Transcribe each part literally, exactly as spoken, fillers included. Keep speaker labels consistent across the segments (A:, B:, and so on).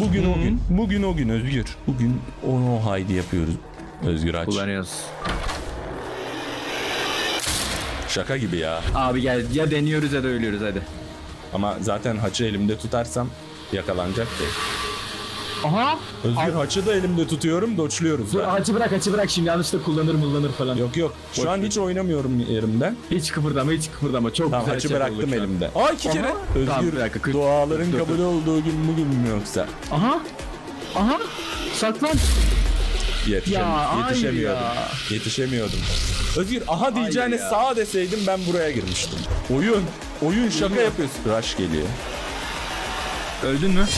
A: Bugün hmm. o gün. Bugün o gün Özgür. Bugün onu haydi yapıyoruz. Özgür aç.
B: Kullanıyoruz.
A: Şaka gibi ya.
B: Abi gel ya deniyoruz ya da ölüyoruz hadi.
A: Ama zaten haçı elimde tutarsam yakalanacak değil.
B: Aha.
A: Özgür Abi. haçı da elimde tutuyorum, doçluyoruz.
B: Dur, haçı bırak haçı bırak şimdi yanlışlıkla kullanır kullanır falan.
A: Yok yok. Şu Boş an hiç oynamıyorum yerimden.
B: Hiç kıpırdama hiç kıpırdama. Çok
A: tamam,
B: güzel.
A: Haçı bıraktım elimde. Aa iki Aha. kere. Özgür tamam, bir dakika, duaların dur, kabul dur. olduğu gün bugün mü yoksa?
B: Aha. Aha. Saklan.
A: Yetişem ya, yetişemiyordum. Ya. Yetişemiyordum. Özgür aha diyeceğine sağa deseydim ben buraya girmiştim. Oyun. Oyun şaka Oyun. yapıyorsun. Rush geliyor.
B: Öldün mü?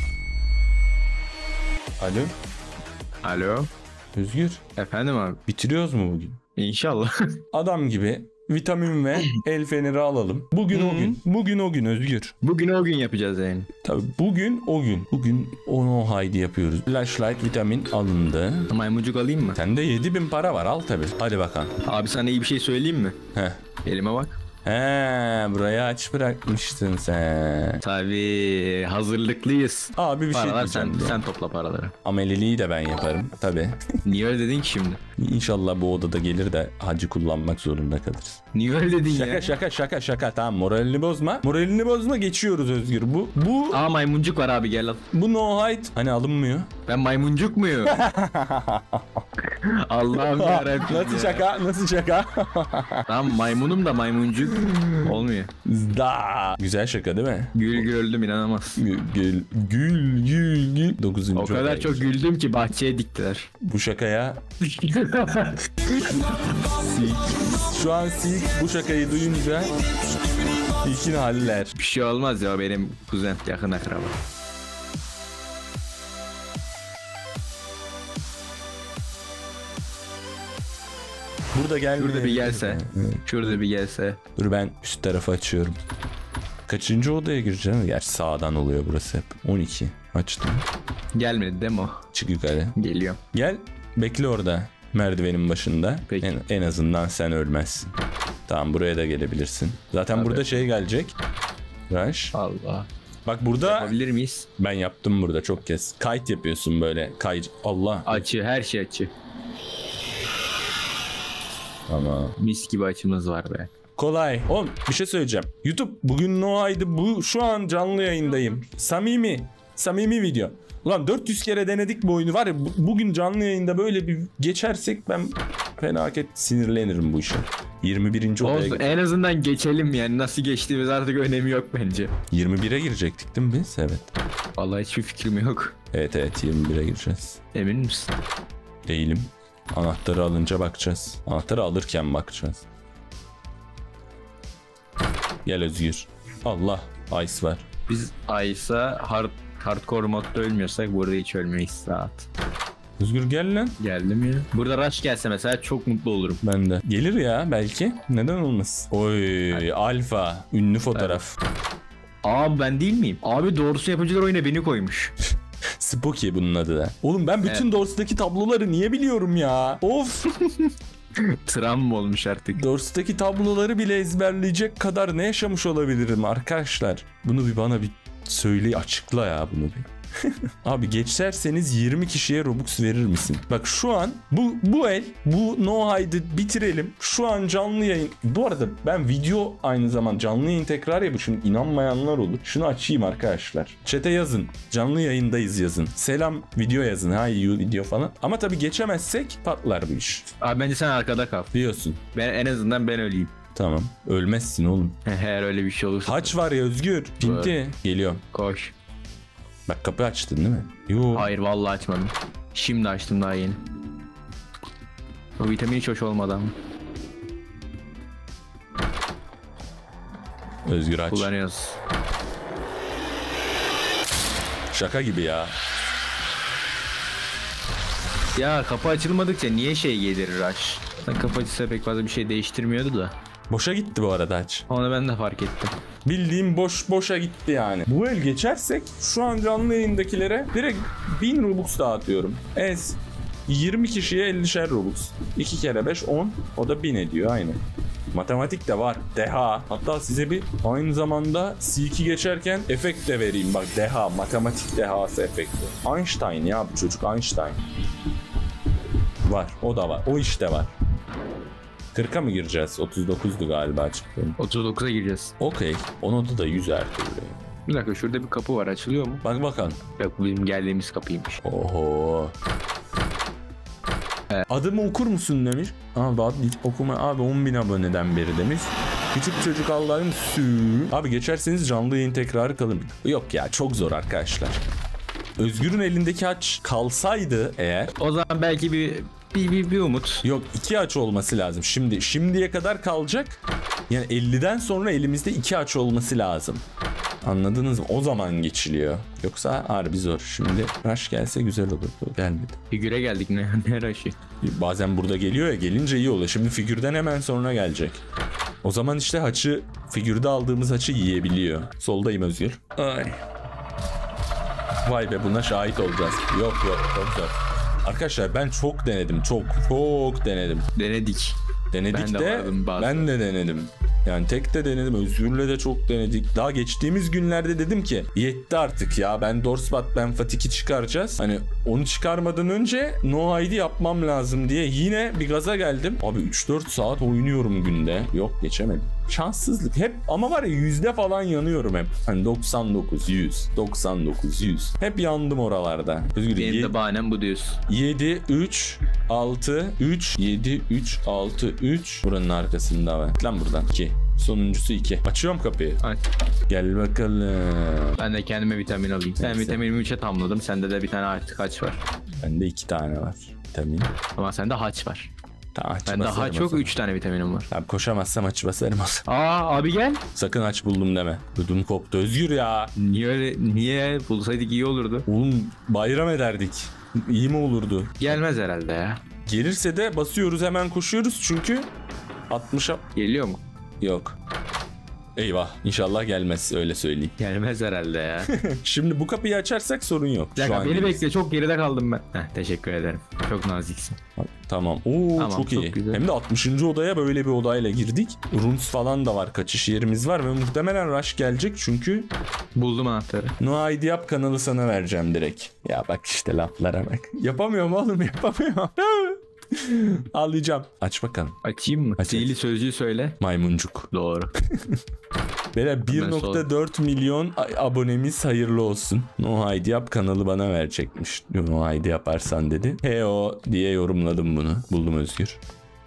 A: Alo.
B: Alo.
A: Özgür.
B: Efendim abi.
A: Bitiriyoruz mu bugün?
B: İnşallah.
A: Adam gibi vitamin ve el feneri alalım. Bugün o gün. Bugün o gün Özgür.
B: Bugün o gün yapacağız yani.
A: Tabii bugün o gün. Bugün onu haydi yapıyoruz. Flashlight vitamin alındı.
B: Maymuncuk alayım mı?
A: Sende yedi bin para var al tabii. Hadi bakalım.
B: Abi sana iyi bir şey söyleyeyim mi?
A: Heh.
B: Elime bak.
A: He, burayı aç bırakmıştın sen.
B: Tabii hazırlıklıyız.
A: Abi bir
B: Paralar
A: şey diyeceğim.
B: Sen, sen topla paraları.
A: Ameliliği de ben yaparım tabii.
B: Niye öyle dedin ki şimdi?
A: İnşallah bu odada gelir de hacı kullanmak zorunda kalırız.
B: Niye öyle dedin
A: şaka,
B: ya?
A: Şaka şaka şaka şaka tamam moralini bozma. Moralini bozma geçiyoruz Özgür. Bu bu.
B: Aa maymuncuk var abi gel al.
A: Bu no hide. Hani alınmıyor.
B: Ben maymuncuk muyum? Allah'ım yarabbim.
A: Nasıl şaka? Nasıl şaka?
B: Tamam maymunum da maymuncuk olmuyor.
A: Da. Güzel şaka değil mi?
B: Gül güldüm inanamaz.
A: Gül gül gül gül gül. dokuzuncu
B: O kadar çok güldüm ki bahçeye diktiler.
A: Bu şakaya. Şu an Silk bu şakayı duyunca ilkin haller.
B: Bir şey olmaz ya benim kuzen yakın akraba.
A: Burada gel.
B: Şurada bir gelse. Evet. Şurada bir gelse.
A: Dur ben üst tarafı açıyorum. Kaçıncı odaya gireceğim? Gerçi sağdan oluyor burası hep. on iki. Açtım.
B: Gelmedi değil mi o?
A: Çık yukarı.
B: Geliyor.
A: Gel. Bekle orada. Merdivenin başında. En, en azından sen ölmezsin. Tamam buraya da gelebilirsin. Zaten Abi. burada şey gelecek. Rush.
B: Allah.
A: Bak burada.
B: Yapabilir miyiz?
A: Ben yaptım burada çok kez. Kayıt yapıyorsun böyle. Kay. Allah.
B: Açı her şey açı.
A: Ama
B: mis gibi açımız var be.
A: Kolay. Oğlum bir şey söyleyeceğim. YouTube bugün no haydi bu şu an canlı yayındayım. Samimi. Samimi video. Ulan dört yüz kere denedik bu oyunu var ya bu, bugün canlı yayında böyle bir geçersek ben felaket sinirlenirim bu işe. yirmi birinci odaya
B: Olsun, en azından geçelim yani nasıl geçtiğimiz artık önemi yok bence.
A: yirmi bire girecektik değil mi biz? Evet.
B: Vallahi hiçbir fikrim yok.
A: Evet evet yirmi bire gireceğiz.
B: Emin misin?
A: Değilim. Anahtarı alınca bakacağız. Anahtarı alırken bakacağız. Gel Özgür. Allah. Ice var.
B: Biz Ice'a hard, hardcore modda ölmüyorsak burada hiç ölmeyiz rahat.
A: Özgür gel lan.
B: Geldim ya. Burada Rush gelse mesela çok mutlu olurum.
A: Ben de. Gelir ya belki. Neden olmaz? Oy Hadi. Alfa. Ünlü fotoğraf.
B: Evet. Abi ben değil miyim? Abi doğrusu yapımcılar oyuna beni koymuş.
A: Spooky bunun adı da. Oğlum ben bütün evet. Doors'taki tabloları niye biliyorum ya? Of.
B: Travma olmuş artık.
A: Doors'taki tabloları bile ezberleyecek kadar ne yaşamış olabilirim arkadaşlar? Bunu bir bana bir söyle açıkla ya bunu bir. Abi geçerseniz yirmi kişiye Robux verir misin? Bak şu an bu bu el bu no hide'ı bitirelim. Şu an canlı yayın. Bu arada ben video aynı zamanda canlı yayın tekrar yapayım. Şimdi inanmayanlar olur. Şunu açayım arkadaşlar. Chat'e yazın. Canlı yayındayız yazın. Selam video yazın. Ha iyi video falan. Ama tabii geçemezsek patlar bu iş.
B: Abi bence sen arkada kal.
A: Diyorsun.
B: Ben en azından ben öleyim.
A: Tamam. Ölmezsin oğlum.
B: Eğer öyle bir şey olursa.
A: Haç var ya Özgür. Pinti. Geliyorum.
B: Koş.
A: Bak kapı açtın değil mi? Yo.
B: Hayır vallahi açmadım. Şimdi açtım daha yeni. O vitamin hiç hoş olmadı ama.
A: Özgür aç.
B: Kullanıyoruz.
A: Şaka gibi ya.
B: Ya kapı açılmadıkça niye şey gelir Rush? Kapı açılsa pek fazla bir şey değiştirmiyordu da.
A: Boşa gitti bu arada aç.
B: Onu ben de fark ettim.
A: Bildiğim boş boşa gitti yani. Bu el geçersek şu an canlı yayındakilere direkt bin Robux dağıtıyorum. Ez. yirmi kişiye ellişer Robux. iki kere beş on. O da bin ediyor aynı. Matematik de var. Deha. Hatta size bir aynı zamanda C iki geçerken efekt de vereyim. Bak deha. Matematik dehası efekti. Einstein ya bu çocuk. Einstein. Var. O da var. O işte var. kırka mı gireceğiz? otuz dokuzdu galiba çıktı.
B: otuz dokuza gireceğiz.
A: Okey. Onu da yüz her türlü.
B: Bir dakika şurada bir kapı var, açılıyor mu?
A: Bak bakalım.
B: Yok, bu bizim geldiğimiz kapıymış.
A: Oho.
B: Evet.
A: Adımı okur musun demiş. Abi adı hiç okuma. Abi on bin aboneden beri demiş. Küçük çocuk Allah'ım sü. Abi geçerseniz canlı yayın tekrarı kalır. Yok ya çok zor arkadaşlar. Özgür'ün elindeki haç kalsaydı eğer.
B: O zaman belki bir bir, bir, bir umut.
A: Yok iki haç olması lazım. Şimdi şimdiye kadar kalacak. Yani elliden sonra elimizde iki haç olması lazım. Anladınız mı? O zaman geçiliyor. Yoksa harbi zor. Şimdi rush gelse güzel olurdu. Gelmedi.
B: Figüre geldik ne? Ne rush'ı?
A: Bazen burada geliyor ya, gelince iyi oluyor. Şimdi figürden hemen sonra gelecek. O zaman işte haçı, figürde aldığımız haçı yiyebiliyor. Soldayım Özgür. Ay. Vay be, buna şahit olacağız. Yok yok çok zor. Arkadaşlar ben çok denedim. Çok çok denedim.
B: Denedik.
A: Denedik
B: Ben de
A: de,
B: vardım bazen.
A: ben de denedim. Yani tek de denedim. Özgür'le de çok denedik. Daha geçtiğimiz günlerde dedim ki yetti artık ya. Ben Dorsbat, ben Fatik'i çıkaracağız. Hani onu çıkarmadan önce No I D yapmam lazım diye yine bir gaza geldim. Abi üç dört saat oynuyorum günde. Yok geçemedim. Şanssızlık hep ama var ya yüzde falan yanıyorum hep. Hani doksan dokuz, yüz, doksan dokuz, yüz. Hep yandım oralarda. Özgür,
B: Benim
A: ye-
B: de bahanem bu diyorsun.
A: yedi, üç, altı, üç, yedi, üç, altı, üç. Buranın arkasında var. Lan buradan. iki. Sonuncusu iki. Açıyorum kapıyı.
B: Aç.
A: Gel bakalım.
B: Ben de kendime vitamin alayım. Ben
A: Neyse.
B: vitaminimi üçe tamladım. Sende de bir tane artık haç var.
A: Bende iki tane var. Vitamin.
B: Ama sende haç var.
A: Tamam aç
B: Ben
A: basarım
B: daha
A: o
B: çok
A: zaman.
B: üç tane vitaminim var.
A: Tamam koşamazsam aç basarım o zaman.
B: Aa abi gel.
A: Sakın aç buldum deme. Ödüm koptu. Özgür ya.
B: Niye öyle, niye bulsaydık iyi olurdu.
A: Oğlum bayram ederdik. İyi mi olurdu?
B: Gelmez herhalde ya.
A: Gelirse de basıyoruz hemen koşuyoruz çünkü altmışa
B: Geliyor mu?
A: yok. Eyvah. İnşallah gelmez, öyle söyleyeyim.
B: Gelmez herhalde ya.
A: Şimdi bu kapıyı açarsak sorun yok.
B: Bir dakika,
A: an
B: beni
A: geliriz.
B: bekle, çok geride kaldım ben. Heh, teşekkür ederim. Çok naziksin.
A: Tamam. Oo
B: Tamam,
A: çok
B: çok
A: iyi.
B: güzel.
A: Hem de altmışıncı odaya böyle bir odayla girdik. Runes falan da var. Kaçış yerimiz var ve muhtemelen rush gelecek çünkü
B: Buldum anahtarı.
A: No I D yap kanalı sana vereceğim direkt. Ya bak işte laflara bak. Yapamıyorum oğlum, yapamıyorum. Ağlayacağım. Aç bakalım.
B: Açayım mı?
A: Aç,
B: Sihirli
A: aç.
B: sözcüğü söyle.
A: Maymuncuk.
B: Doğru.
A: Böyle bir nokta dört milyon a- abonemiz hayırlı olsun. No I D yap kanalı bana verecekmiş. No I D yaparsan dedi. He o diye yorumladım bunu. Buldum Özgür.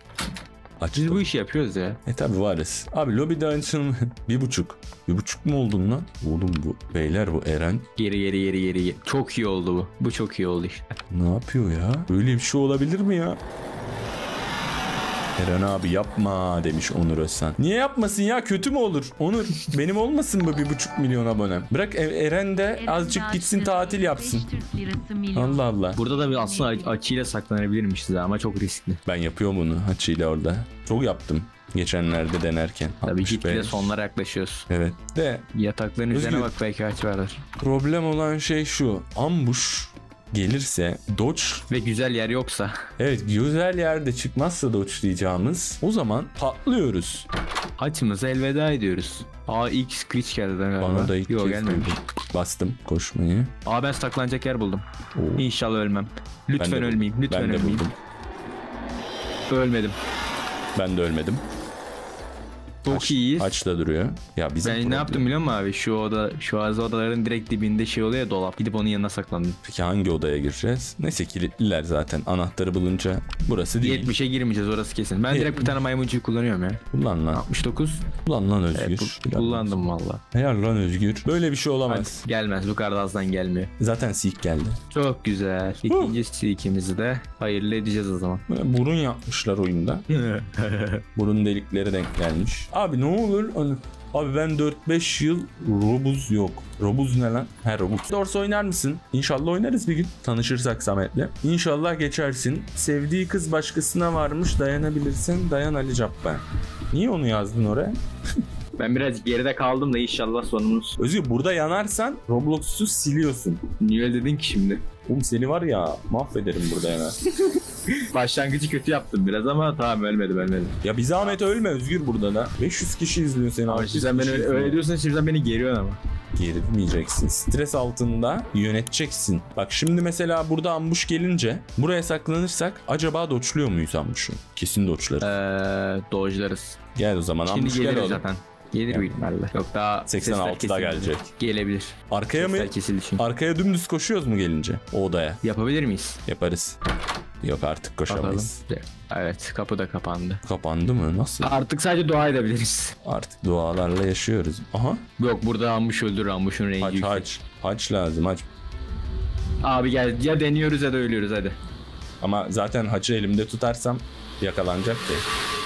A: Açtım.
B: Biz bu işi yapıyoruz ya.
A: E tabi varız. Abi lobide açılma. bir buçuk. Bir buçuk mu oldun lan? Oğlum bu beyler, bu Eren
B: Geri geri geri geri. geri. Çok iyi oldu bu. Bu çok iyi oldu işte.
A: ne yapıyor ya? Böyle bir şey olabilir mi ya? Eren abi yapma demiş Onur Özsan. Niye yapmasın ya? Kötü mü olur? Onur benim olmasın mı bir buçuk milyon abonem? Bırak E- Eren de azıcık gitsin tatil yapsın. Allah Allah.
B: Burada da bir aslında aç- açıyla saklanabilirmişiz ama çok riskli.
A: Ben yapıyorum bunu açıyla orada. Çok yaptım. Geçenlerde denerken.
B: Tabii
A: altmış
B: gitgide
A: beş.
B: sonlara yaklaşıyoruz.
A: Evet. De
B: Yatakların üzerine
A: Özgür.
B: bak, belki aç vardır.
A: problem olan şey şu. Ambush gelirse dodge,
B: Ve güzel yer yoksa.
A: evet güzel yerde çıkmazsa dodge'layacağımız, o zaman patlıyoruz.
B: Haçımıza elveda ediyoruz. Aa ilk screech geldi galiba.
A: Bana da ilk
B: Yok
A: kez
B: gelmemiş.
A: duydum. Bastım koşmayı.
B: Aa ben saklanacak yer buldum.
A: Oo.
B: İnşallah ölmem.
A: Ben de
B: Lütfen
A: buldum.
B: ölmeyeyim. Lütfen
A: Ben de
B: ölmeyeyim.
A: buldum.
B: Ölmedim.
A: Ben de ölmedim.
B: Çok
A: Haç-
B: iyiyiz.
A: Haç da duruyor. Ya bizim
B: Ben
A: problem-
B: ne yaptım biliyor musun abi? Şu oda, şu az odaların direkt dibinde şey oluyor ya, dolap. Gidip onun yanına saklandım.
A: Peki hangi odaya gireceğiz? Neyse kilitliler zaten. Anahtarı bulunca burası değil.
B: yetmişe girmeyeceğiz, orası kesin. Ben
A: Evet.
B: direkt bir tane maymuncuyu kullanıyorum ya.
A: Kullan lan.
B: altmış dokuz.
A: Kullan lan Özgür.
B: Evet, bu-
A: Helal
B: kullandım valla.
A: olsun. Helal lan Özgür. Böyle bir şey olamaz.
B: Gelmez, bu kadar azdan gelmiyor.
A: Zaten sik geldi.
B: Çok güzel. İkinci sikimizi de hayırlı edeceğiz o zaman.
A: Böyle burun yapmışlar oyunda. Burun delikleri denk gelmiş. Abi ne olur hani- Abi ben dört beş yıl Robuz yok. Robuz ne lan? He Robuz. Dorse oynar mısın? İnşallah oynarız bir gün. Tanışırsak Samet'le. İnşallah geçersin. Sevdiği kız başkasına varmış, dayanabilirsin. Dayan Ali Cabbar. Niye onu yazdın oraya?
B: Ben biraz geride kaldım da inşallah sonumuz.
A: Özgür burada yanarsan Roblox'u siliyorsun.
B: Niye öyle dedin ki şimdi?
A: Oğlum seni var ya mahvederim burada yanar.
B: Başlangıcı kötü yaptım biraz ama tamam ölmedim ölmedim.
A: Ya bir zahmet ölme Özgür burada da. beş yüz kişi izliyor seni.
B: Ama şimdi sen beni öyle, öyle diyorsun, şimdi sen beni geriyorsun ama.
A: Gerilmeyeceksin. Stres altında yöneteceksin. Bak şimdi mesela burada ambush gelince buraya saklanırsak acaba doçluyor muyuz ambuşu? Kesin doçlarız.
B: Eee dojlarız.
A: Gel o zaman
B: Şimdi
A: ambush gel
B: gelir
A: oğlum.
B: zaten. Gelir büyük ihtimalle. Yok daha
A: seksen altıda
B: sesler kesildi.
A: gelecek.
B: Gelebilir.
A: Arkaya mı?
B: Sesler kesildi çünkü.
A: Arkaya dümdüz koşuyoruz mu gelince? O odaya.
B: Yapabilir miyiz?
A: Yaparız. Yok artık
B: Bakalım.
A: koşamayız.
B: Evet, kapı da kapandı.
A: Kapandı mı? Nasıl?
B: Artık sadece dua edebiliriz.
A: Artık dualarla yaşıyoruz. Aha.
B: Yok burada ambush öldür, ambuşun rengi
A: Haç
B: yüksek.
A: haç. Haç lazım haç.
B: Abi gel ya deniyoruz ya da ölüyoruz hadi.
A: Ama zaten haçı elimde tutarsam yakalanacak değil.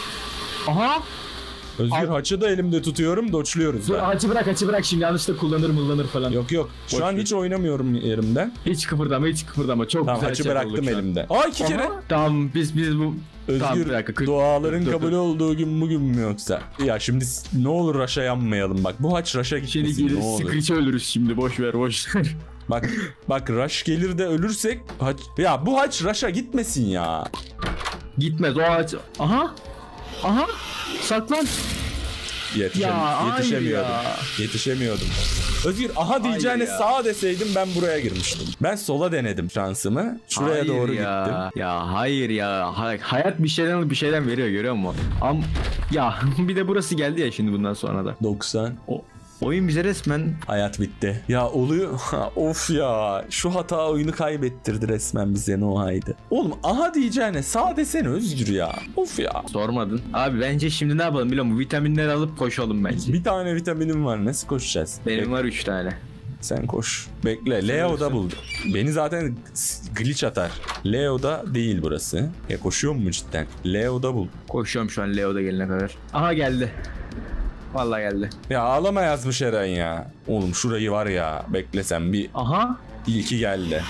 B: Aha!
A: Özgür
B: Al.
A: haçı da elimde tutuyorum, doçluyoruz
B: Dur
A: da.
B: açı bırak açı bırak şimdi yanlışlıkla kullanır mıllanır falan.
A: Yok yok. Şu
B: Boş
A: an
B: ver.
A: hiç oynamıyorum yerimden.
B: Hiç kıpırdama hiç kıpırdama çok
A: Tamam
B: güzel
A: haçı
B: chat
A: bıraktım
B: olduk şu an.
A: elimde. Aa iki kere.
B: Aha, tamam biz biz bu Tamam,
A: Özgür
B: bir dakika, kırk-
A: duaların
B: dur, dur.
A: kabul olduğu gün bugün mü yoksa? Ya şimdi s- ne olur raşa yanmayalım bak. Bu haç raşa
B: şimdi
A: gitmesin
B: gelir
A: ne olur.
B: Screech'i ölürüz şimdi boş ver boş ver.
A: Bak bak raş gelir de ölürsek haç... Ya bu haç raşa gitmesin ya.
B: Gitmez o ağaç. Aha! Aha! Saklan!
A: Yetişem
B: Ya, hayır
A: yetişemiyordum.
B: ya.
A: Yetişemiyordum. Özgür aha diyeceğine
B: ya.
A: sağa deseydim ben buraya girmiştim. Ben sola denedim şansımı. Şuraya
B: Hayır
A: doğru
B: ya.
A: gittim.
B: Ya hayır ya. Hay- hayat bir şeyden alıp bir şeyden veriyor görüyor musun? Am ya bir de burası geldi ya şimdi bundan sonra da.
A: doksan.
B: O oyun bize resmen
A: Hayat bitti. Ya oluyor. Of ya. Şu hata oyunu kaybettirdi resmen bize Noah'ydı. Oğlum aha diyeceğine sağ desene Özgür ya. Of ya.
B: sormadın. Abi bence şimdi ne yapalım biliyor musun? Vitaminleri alıp koşalım bence.
A: Bir tane vitaminim var. Nasıl koşacağız?
B: Benim
A: Bek-
B: var üç tane.
A: Sen koş. Bekle. Leo'da buldu. Beni zaten s- glitch atar. Leo'da değil burası. Ya koşuyor mu cidden? Leo'da bul.
B: Koşuyorum şu an Leo'da gelene kadar. Aha geldi. Vallahi geldi.
A: Ya ağlama yazmış Eren ya. Oğlum şurayı var ya. Beklesem bir
B: Aha.
A: ilki geldi.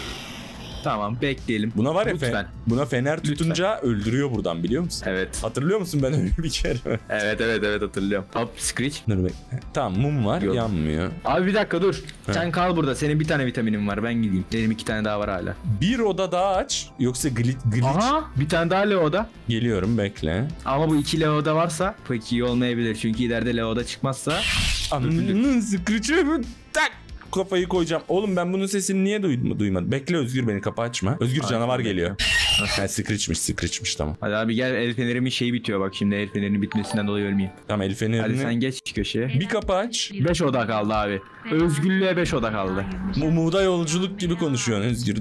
B: Tamam bekleyelim.
A: Buna var ya
B: Lütfen.
A: fe- buna fener tutunca öldürüyor buradan biliyor musun?
B: Evet.
A: Hatırlıyor musun ben öyle bir kere?
B: Evet evet evet hatırlıyorum. Hop Screech.
A: Dur bekle. Tamam mum var
B: Yok.
A: yanmıyor.
B: Abi bir dakika dur. Sen kal burada. Senin bir tane vitaminin var. Ben gideyim. Benim iki tane daha var hala.
A: Bir oda daha aç yoksa glitch, glitch.
B: Aha. Bir tane daha Leo'da.
A: Geliyorum bekle.
B: Ama bu iki Leo'da varsa pek iyi olmayabilir. Çünkü ileride Leo'da çıkmazsa
A: Ananın sıkıcı tak kafayı koyacağım. Oğlum ben bunun sesini niye duydum, duymadım? Bekle Özgür beni kapı açma. Özgür canavar geliyor. Ha Screech'miş Screech'miş tamam.
B: hadi abi gel el fenerimin şeyi bitiyor bak şimdi el fenerinin bitmesinden dolayı ölmeyeyim.
A: Tamam el
B: Hadi
A: fenerini.
B: sen geç köşeye.
A: Bir kapı aç.
B: beş oda kaldı abi. Özgürlüğe beş oda kaldı.
A: Umuda yolculuk gibi konuşuyorsun Özgür.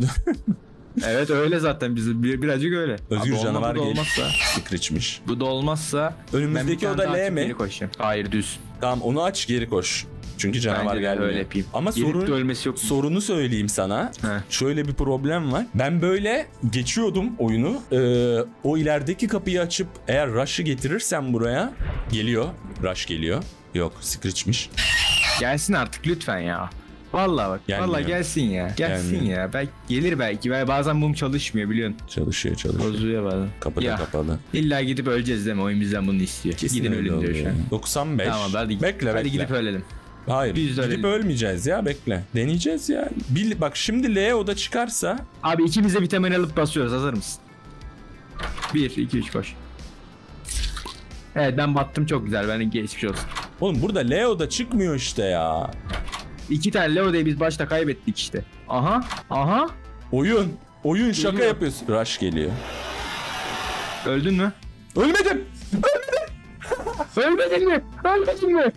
B: Evet öyle zaten biz bir, birazcık öyle.
A: Özgür
B: Abi
A: canavar
B: olmaz, bu da
A: geliyor.
B: olmazsa.
A: Screech'miş.
B: Bu da olmazsa
A: Önümüzdeki
B: ben bir tane
A: oda
B: daha
A: L
B: açıp
A: mi?
B: geri koşacağım. Hayır düz.
A: Tamam onu aç geri koş. Çünkü canavar
B: Bence de
A: gelmiyor.
B: öyle yapayım.
A: Ama
B: Gelip de
A: sorun,
B: ölmesi yok.
A: sorunu söyleyeyim sana.
B: He.
A: Şöyle bir problem var. Ben böyle geçiyordum oyunu. Ee, o ilerideki kapıyı açıp eğer Rush'ı getirirsem buraya geliyor. Rush geliyor. Yok Screech'miş.
B: Gelsin artık lütfen ya. Vallahi bak.
A: Gelmiyor.
B: Vallahi gelsin ya. Gelsin
A: Gelmiyor.
B: ya. Belki gelir belki. Belki bazen mum çalışmıyor biliyorsun.
A: Çalışıyor çalışıyor.
B: Bozuyor bazen.
A: Kapı da
B: Ya.
A: kapalı.
B: İlla gidip öleceğiz deme. Oyun bizden bunu istiyor.
A: Kesin
B: Gidin
A: öyle
B: ölün diyor
A: oluyor.
B: şu an.
A: doksan beş.
B: Tamam hadi.
A: Bekle
B: hadi
A: bekle.
B: gidip ölelim.
A: Hayır.
B: Biz de
A: gidip
B: ölelim.
A: ölmeyeceğiz ya bekle. Deneyeceğiz ya. Bil, bak şimdi Leo'da çıkarsa
B: Abi ikimiz de vitamin alıp basıyoruz. Hazır mısın? bir, iki, üç koş. Evet ben battım çok güzel. Ben geçmiş olsun.
A: oğlum burada Leo'da çıkmıyor işte ya.
B: İki tane Leo diye biz başta kaybettik işte. Aha. Aha.
A: Oyun. Oyun şaka
B: Geliyor.
A: yapıyorsun. Rush geliyor.
B: Öldün mü?
A: Ölmedim.
B: Ölmedin mi? Ölmedin mi?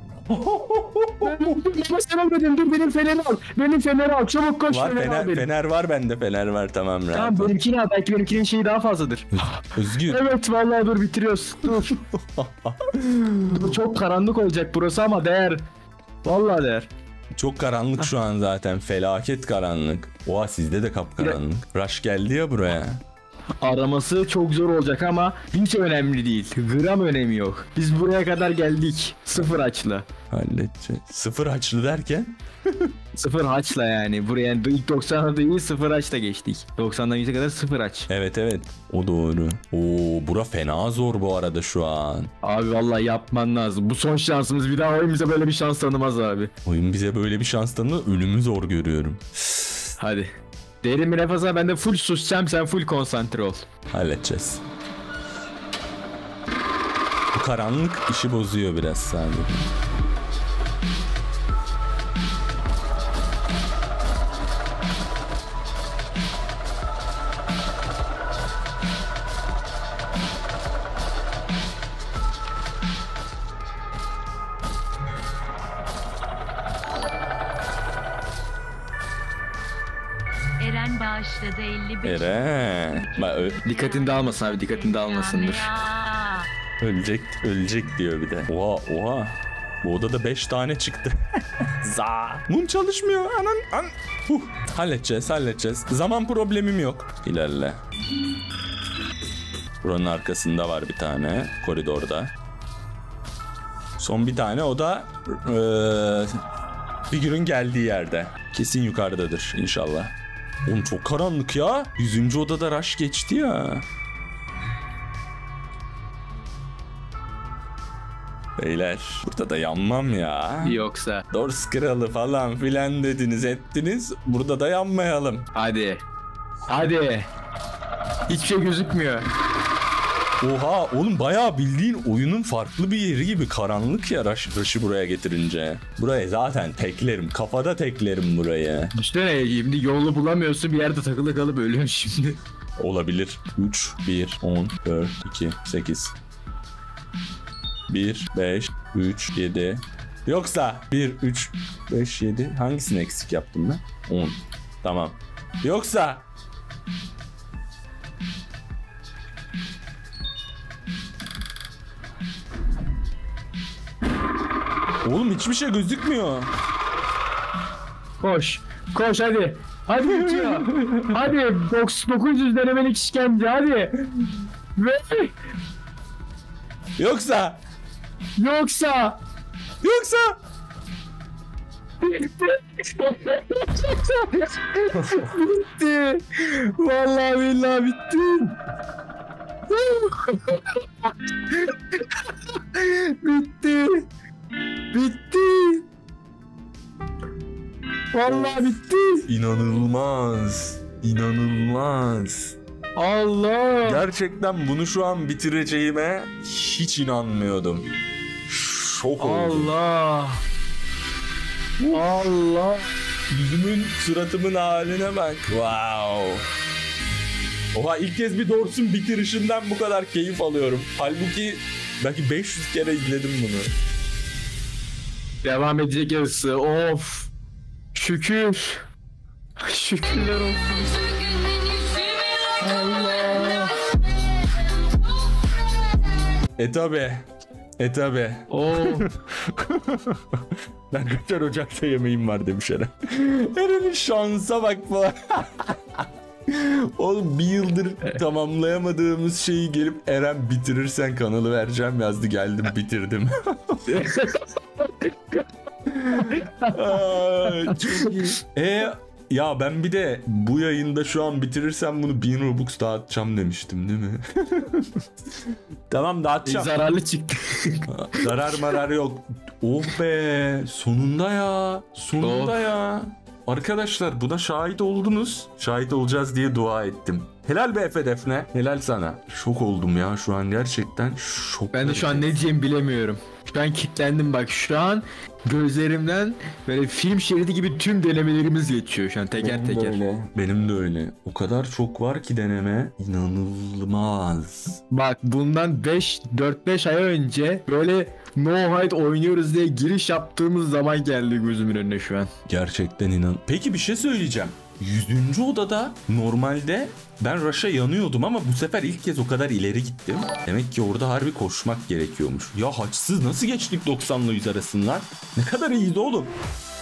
B: Ama sen ölmedin. Dur benim feneri al. Benim feneri al. Çabuk koş.
A: Var
B: feneri al
A: fener,
B: benim.
A: fener var bende fener var tamam rahat.
B: Tamam
A: ol.
B: benimkini al. Belki benimkinin şeyi daha fazladır.
A: Özgür.
B: Evet vallahi dur bitiriyoruz. Dur. Dur çok karanlık olacak burası ama değer. Vallahi değer.
A: Çok karanlık şu an zaten. Felaket karanlık. Oha sizde de kapkaranlık. Rush geldi ya buraya.
B: Araması çok zor olacak ama hiç önemli değil. Gram önemi yok. Biz buraya kadar geldik. Sıfır haçla.
A: Halledeceğiz. Sıfır haçlı derken?
B: Sıfır haçla yani. Buraya ilk doksanda değil sıfır haçla geçtik. doksandan yüze kadar sıfır haç.
A: Evet evet. O doğru. Oo bura fena zor bu arada şu an.
B: Abi vallahi yapman lazım. Bu son şansımız. Bir daha oyun bize böyle bir şans tanımaz abi.
A: Oyun bize böyle bir şans tanıyor. Ölümü zor görüyorum.
B: Hadi. Derin bir nefes al, ben de full susacağım, sen full konsantre ol.
A: Halledeceğiz. Bu karanlık işi bozuyor biraz sadece.
C: Eren bağışladı elli beş.
A: Eren. Bak, ö-
B: Dikkatini dağılmasın abi, dikkatini dağılmasındır.
C: Ya.
A: ölecek, ölecek diyor bir de. Oha, oha. Bu odada beş tane çıktı. Za. Mum çalışmıyor. Anan, an. Huh. Halledeceğiz, halledeceğiz. Zaman problemim yok. İlerle. Buranın arkasında var bir tane. Koridorda. Son bir tane, o da eee figürün geldiği yerde. Kesin yukarıdadır inşallah. Oğlum çok karanlık ya. Yüzüncü odada rush geçti ya. Beyler burada da yanmam ya.
B: Yoksa.
A: Dors kralı falan filan dediniz ettiniz. Burada da yanmayalım.
B: Hadi. Hadi. Hiçbir şey gözükmüyor.
A: Oha oğlum, bayağı bildiğin oyunun farklı bir yeri gibi karanlık ya rush, rush'ı buraya getirince. Burayı zaten teklerim. Kafada teklerim burayı.
B: Düşünsene, şimdi yolu bulamıyorsun, bir yerde takılı kalıp ölüyorsun şimdi.
A: Olabilir. üç, bir, on, dört, iki, sekiz. bir, beş, üç, yedi. Yoksa bir, üç, beş, yedi. Hangisini eksik yaptım ben? on. Tamam. Yoksa oğlum hiçbir şey gözükmüyor.
B: Koş. Koş hadi. Hadi bitiyor. Hadi dokuz yüz denemelik işkence hadi. Ve
A: Yoksa
B: yoksa
A: Yoksa
B: bitti. Bitti. Vallahi billahi bitti. Bitti. Bitti. Vallahi bitti.
A: İnanılmaz. İnanılmaz.
B: Allah.
A: Gerçekten bunu şu an bitireceğime hiç inanmıyordum. Şok oldum.
B: Allah. Allah.
A: Yüzümün, suratımın haline bak. Wow. Oha, ilk kez bir Dors'un bitirişinden bu kadar keyif alıyorum. Halbuki belki beş yüz kere izledim bunu.
B: Devam edecek yarısı. Of. Şükür. Şükürler olsun. Allah.
A: E tabi. E tabi.
B: Oh.
A: Ben kaçar Ocak'ta yemeğim var demiş Eren. Eren'in şansa bak bu. Oğlum bir yıldır tamamlayamadığımız şeyi gelip Eren bitirirsen kanalı vereceğim yazdı, geldim bitirdim. Ay, çok iyi. E ya ben bir de bu yayında şu an bitirirsem bunu bin Robux dağıtacağım demiştim değil mi? Tamam, dağıtacağım.
B: Zararlı çıktı.
A: Zarar marar yok. Oh be, sonunda ya. Sonunda
B: Oh.
A: ya. Arkadaşlar buna şahit oldunuz. Şahit olacağız diye dua ettim. Helal be Efe Defne. Helal sana. Şok oldum ya şu an, gerçekten şok.
B: Ben de şu an ne diyeceğimi bilemiyorum. Şu an kilitlendim bak, şu an gözlerimden böyle film şeridi gibi tüm denemelerimiz geçiyor şu an teker
A: Benim de
B: teker.
A: öyle. Benim de öyle. O kadar çok var ki deneme. İnanılmaz.
B: Bak bundan beş dört beş ay önce böyle No Hide oynuyoruz diye giriş yaptığımız zaman geldi gözümün önüne şu an.
A: Gerçekten inan. Peki bir şey söyleyeceğim. yüzüncü odada normalde ben Rush'a yanıyordum ama bu sefer ilk kez o kadar ileri gittim. Demek ki orada harbi koşmak gerekiyormuş. Ya haçsız nasıl geçtik doksanla yüz arasından? Ne kadar iyiydi oğlum.